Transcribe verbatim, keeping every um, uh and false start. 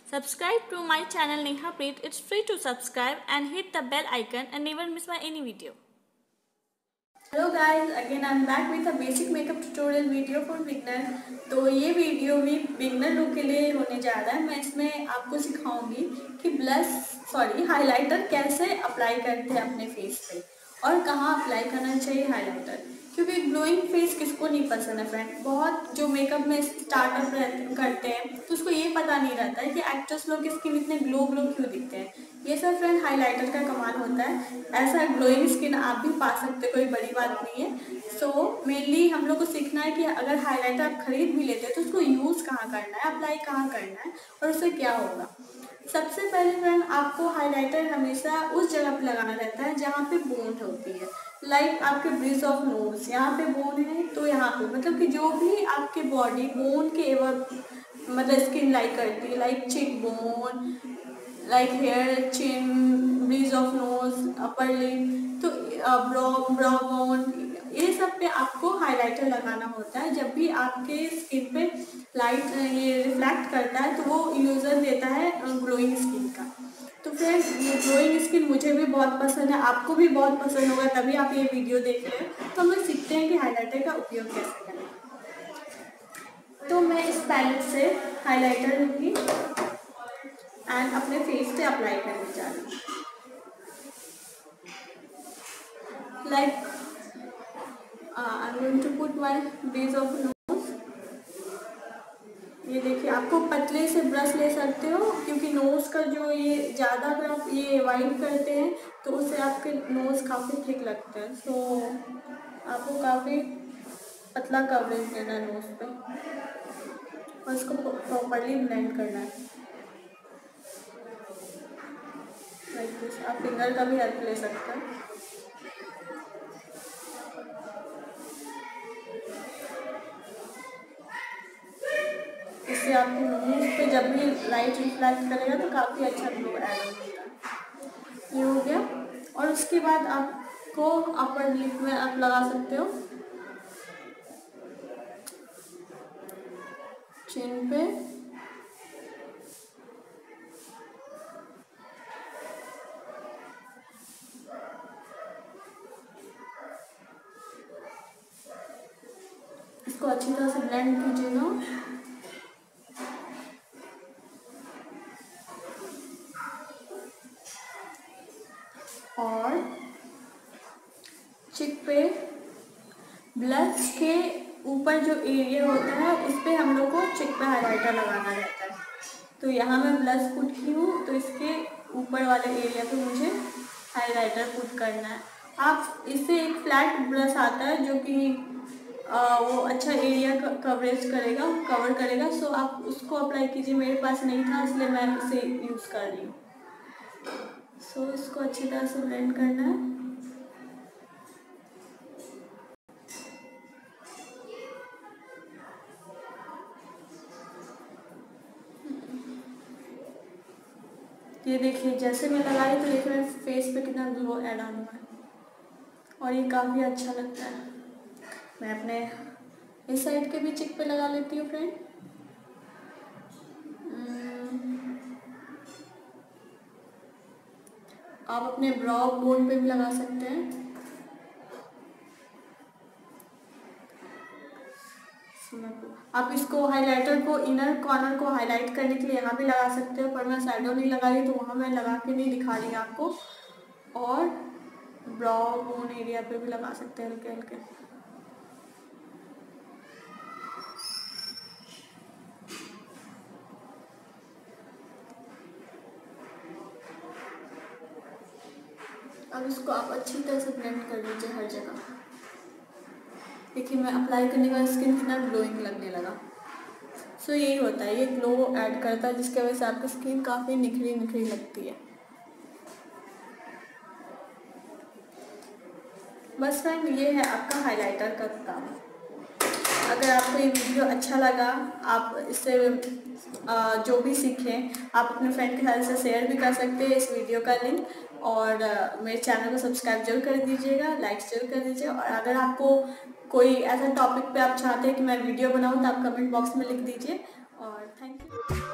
Subscribe to my channel Neha Preet. It's free to subscribe and hit the bell icon and never miss my any video. Hello guys, again I am back with a basic makeup tutorial video for beginner. तो ये video भी beginner look के लिए होने जा रहा है। मैं इसमें आपको सिखाऊंगी कि ब्लश सॉरी हाइलाइटर कैसे अप्लाई करते हैं अपने फेस पे और कहाँ अप्लाई करना चाहिए हाइलाइटर, क्योंकि ग्लोइंग फेस किसको नहीं पसंद है फ्रेंड। बहुत जो मेकअप में स्टार्टअप करते हैं तो उसको ये पता नहीं रहता है कि एक्ट्रेस लोग की स्किन इतने ग्लो ग्लो क्यों दिखते हैं। ये सब फ्रेंड हाइलाइटर का कमाल होता है। ऐसा ग्लोइंग स्किन आप भी पा सकते, कोई बड़ी बात नहीं है। सो so, मेनली हम लोग को सीखना है कि अगर हाइलाइटर आप खरीद भी लेते हैं तो उसको यूज़ कहाँ करना है, अप्लाई कहाँ करना है और उससे क्या होगा। सबसे पहले फ्रेंड आपको हाइलाइटर हमेशा उस जगह पर लगाना रहता है जहाँ पे बोन होती है। लाइक like आपके ब्रिज ऑफ नोज यहाँ पे बोन है तो यहाँ पे मतलब कि जो भी आपके बॉडी बोन के एवर मतलब स्किन लाइक करती है, like cheek bone, like hair, chin, bridge of nose, upper lip, तो ब्रो ब्रो बोन, ये सब पे आपको हाइलाइटर लगाना होता है। जब भी आपके स्किन पे लाइट ये रिफ्लेक्ट करता है तो वो इल्यूजन देता है ग्लोइंग स्किन का। तो फ्रेंड्स ये ग्लोइंग स्किन मुझे भी बहुत पसंद है, आपको भी बहुत पसंद होगा, तभी आप ये वीडियो देख रहे हैं। तो हम लोग सीखते हैं कि हाइलाइटर का उपयोग कैसे करें। तो मैं इस पैलेट से हाइलाइटर लूँगी एंड अपने फेस पे अप्लाई करने जा रही हूँ। Like I am going to put my base of nose. ये देखिए, आपको पतले से ब्रश ले सकते हो क्योंकि नोज का जो ये ज़्यादा अगर आप ये वाइड करते हैं तो उससे आपके नोज काफ़ी थिक लगते हैं। सो so, आपको काफ़ी पतला कवरेज देना है नोज पे और इसको प्रॉपरली ब्लेंड करना है। लाइक दिस, आप फिंगर का भी हेल्प ले सकते हैं। इससे आपके नोज पे जब भी लाइट रिफ्लेक्ट करेगा तो काफ़ी अच्छा ग्लो ऐड होता है। ये हो गया। और उसके बाद आपको अपर लिप में आप लगा सकते हो, चिन पे, इसको अच्छी तरह से ब्लेंड कीजिएगा। और चिक पे ब्लश के ऊपर जो एरिया होता है उस पर हम लोग को चिक पे हाइलाइटर लगाना रहता है। तो यहाँ मैं ब्लश पुट की हूँ तो इसके ऊपर वाले एरिया पे मुझे हाइलाइटर पुट करना है। आप इससे एक फ्लैट ब्रश आता है जो कि वो अच्छा एरिया कवरेज करेगा कवर करेगा। सो आप उसको अप्लाई कीजिए। मेरे पास नहीं था इसलिए मैं इसे यूज़ कर रही हूँ। सो so, इसको अच्छी तरह से ब्लेंड करना है। ये देखिए, जैसे मैं लगा रही तो देखिए मेरे फेस पे कितना ग्लो ऐड ऑन हुआ है और ये काफ़ी अच्छा लगता है। मैं अपने इस साइड के भी चिक पे लगा लेती हूँ फ्रेंड। आप अपने ब्रो बोन पे भी लगा सकते हैं। आप इसको हाइलाइटर को इनर कॉर्नर को हाईलाइट करने के लिए यहाँ भी लगा सकते हो, पर मैं शैडो नहीं लगा रही तो वहाँ मैं लगा के नहीं दिखा रही आपको। और ब्रो बोन एरिया पे भी लगा सकते हैं हल्के हल्के। अब इसको आप अच्छी तरह से ब्लेंड कर लीजिए हर जगह। देखिए मैं अप्लाई करने के बाद स्किन कितना ग्लोइंग लगने लगा। सो so, यही होता है, ये ग्लो ऐड करता है जिसकी वजह से आपकी स्किन काफ़ी निखरी निखरी लगती है। बस फ्रेंड ये है आपका हाइलाइटर का काम। अगर आपको ये वीडियो अच्छा लगा, आप इससे जो भी सीखें आप अपने फ्रेंड के साथ से शेयर भी कर सकते हैं इस वीडियो का लिंक। और मेरे चैनल को सब्सक्राइब जरूर कर दीजिएगा, लाइक जरूर कर दीजिए। और अगर आपको कोई ऐसा टॉपिक पे आप चाहते हैं कि मैं वीडियो बनाऊं तो आप कमेंट बॉक्स में लिख दीजिए। और थैंक यू।